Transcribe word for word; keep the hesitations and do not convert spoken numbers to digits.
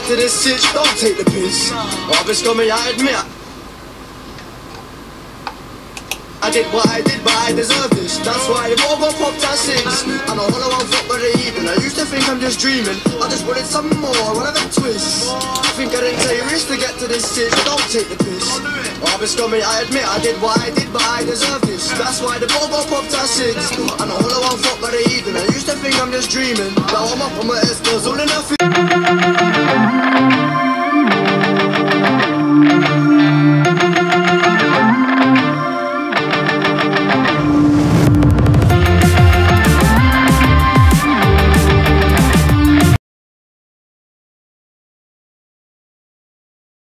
get to this sitch, don't take the piss. I've been scummy, I admit I did what I did, but I deserve this. That's why the ball got popped at six. I'm a hollow on foot for the evening. I used to think I'm just dreaming. I just wanted some more, one of them twists. I think I didn't take risks to get to this sitch, don't take the piss. I've been scummy, I admit I did what I did, but I deserve this. That's why the ball got popped at six. I'm a hollow on foot for the evening. I used to think I'm just dreaming. Now I'm up on my S, all in nothing.